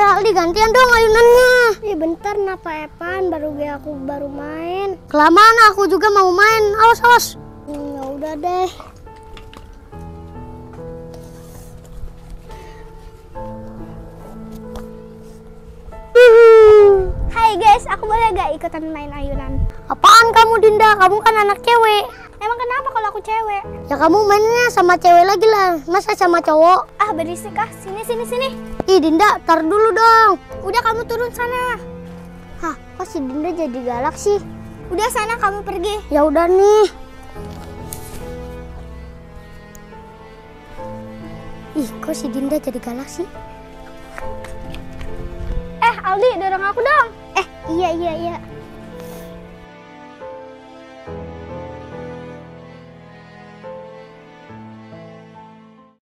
Aldi gantian dong ayunannya. Ih bentar napa Evan, aku baru main. Kelamaan aku juga mau main. Awas awas. Ya udah deh. Hai guys, aku boleh gak ikutan main ayunan? Apaan kamu Dinda? Kamu kan anak cewek. Emang kenapa kalau aku cewek? Ya kamu mainnya sama cewek lagi lah. Masa sama cowok? Ah berisik ah, sini. Ih Dinda, tar dulu dong. Udah kamu turun sana. Hah, kok si Dinda jadi galak sih? Udah sana kamu pergi. Ya udah nih. Ih, kok si Dinda jadi galak sih? Aldi dorong aku dong. Iya.